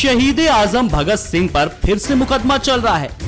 शहीद आजम भगत सिंह पर फिर से मुकदमा चल रहा है।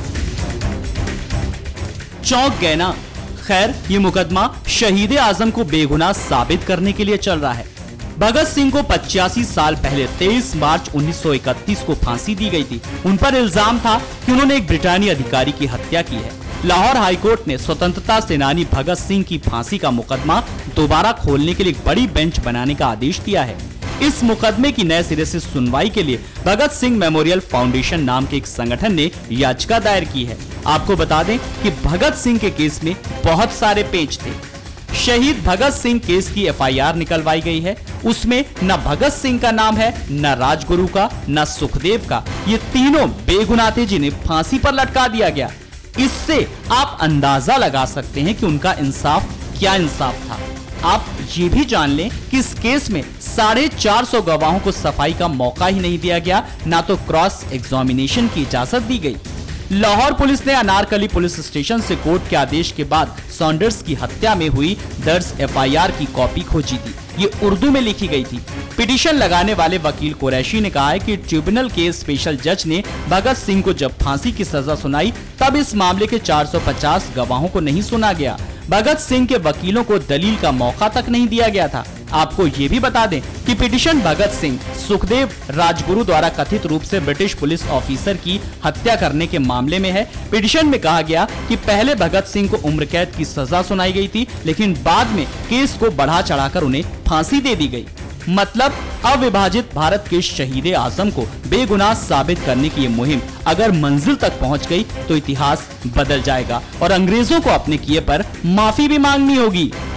चौंक गए ना? खैर, ये मुकदमा शहीद आजम को बेगुनाह साबित करने के लिए चल रहा है। भगत सिंह को 85 साल पहले 23 मार्च 1931 को फांसी दी गई थी। उन पर इल्जाम था कि उन्होंने एक ब्रिटानी अधिकारी की हत्या की है। लाहौर हाईकोर्ट ने स्वतंत्रता सेनानी भगत सिंह की फांसी का मुकदमा दोबारा खोलने के लिए एक बड़ी बेंच बनाने का आदेश दिया है। इस मुकदमे की नए सिरे से सुनवाई के लिए भगत सिंह मेमोरियल फाउंडेशन नाम के एक संगठन ने याचिका दायर की है। आपको बता दें कि भगत सिंह के केस में बहुत सारे पेच थे। शहीद भगत सिंह केस की एफआईआर निकलवाई गई है। उसमें न भगत सिंह का नाम है, न राजगुरु का, न सुखदेव का। ये तीनों बेगुनाह थे जिन्हें फांसी पर लटका दिया गया। इससे आप अंदाजा लगा सकते हैं कि उनका इंसाफ क्या इंसाफ था। आप ये भी जान लें कि इस केस में 450 गवाहों को सफाई का मौका ही नहीं दिया गया, ना तो क्रॉस एग्जामिनेशन की इजाजत दी गई। लाहौर पुलिस ने अनारकली पुलिस स्टेशन से कोर्ट के आदेश के बाद सॉन्डर्स की हत्या में हुई दर्ज एफआईआर की कॉपी खोजी थी। ये उर्दू में लिखी गई थी। पिटीशन लगाने वाले वकील कुरैशी ने कहा है कि ट्रिब्यूनल के स्पेशल जज ने भगत सिंह को जब फांसी की सजा सुनाई तब इस मामले के 450 गवाहों को नहीं सुना गया। भगत सिंह के वकीलों को दलील का मौका तक नहीं दिया गया था। आपको ये भी बता दें कि पिटीशन भगत सिंह, सुखदेव, राजगुरु द्वारा कथित रूप से ब्रिटिश पुलिस ऑफिसर की हत्या करने के मामले में है। पिटीशन में कहा गया कि पहले भगत सिंह को उम्र कैद की सजा सुनाई गई थी, लेकिन बाद में केस को बढ़ा चढ़ाकर उन्हें फांसी दे दी गई। मतलब अविभाजित भारत के शहीद आजम को बेगुनाह साबित करने की ये मुहिम अगर मंजिल तक पहुंच गई तो इतिहास बदल जाएगा और अंग्रेजों को अपने किए पर माफी भी मांगनी होगी।